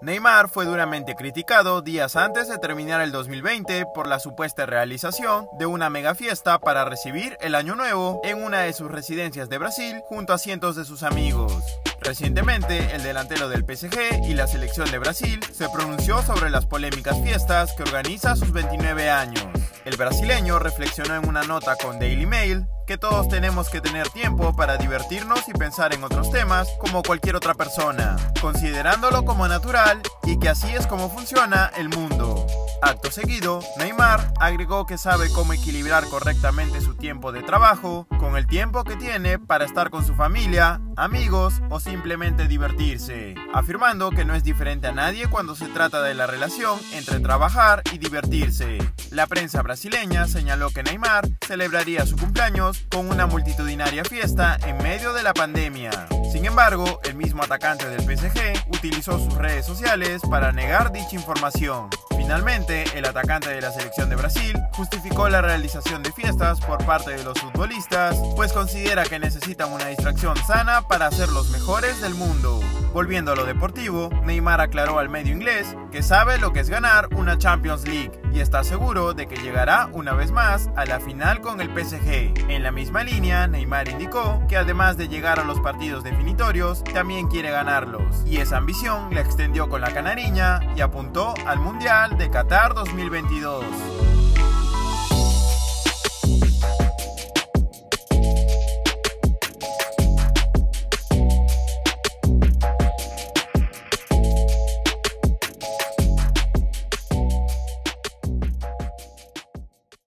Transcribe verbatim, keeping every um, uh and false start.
Neymar fue duramente criticado días antes de terminar el dos mil veinte por la supuesta realización de una mega fiesta para recibir el Año Nuevo en una de sus residencias de Brasil junto a cientos de sus amigos. Recientemente, el delantero del P S G y la selección de Brasil se pronunció sobre las polémicas fiestas que organiza a sus veintinueve años. El brasileño reflexionó en una nota con Daily Mail que todos tenemos que tener tiempo para divertirnos y pensar en otros temas como cualquier otra persona, considerándolo como natural y que así es como funciona el mundo. Acto seguido, Neymar agregó que sabe cómo equilibrar correctamente su tiempo de trabajo con el tiempo que tiene para estar con su familia, amigos o simplemente divertirse, afirmando que no es diferente a nadie cuando se trata de la relación entre trabajar y divertirse. La prensa brasileña señaló que Neymar celebraría su cumpleaños con una multitudinaria fiesta en medio de la pandemia. Sin embargo, el mismo atacante del P S G utilizó sus redes sociales para negar dicha información. Finalmente, el atacante de la selección de Brasil justificó la realización de fiestas por parte de los futbolistas, pues considera que necesitan una distracción sana para ser los mejores del mundo. Volviendo a lo deportivo, Neymar aclaró al medio inglés que sabe lo que es ganar una Champions League y está seguro de que llegará una vez más a la final con el P S G. En la misma línea, Neymar indicó que además de llegar a los partidos definitorios, también quiere ganarlos, y esa ambición la extendió con la canariña y apuntó al Mundial de Qatar dos mil veintidós.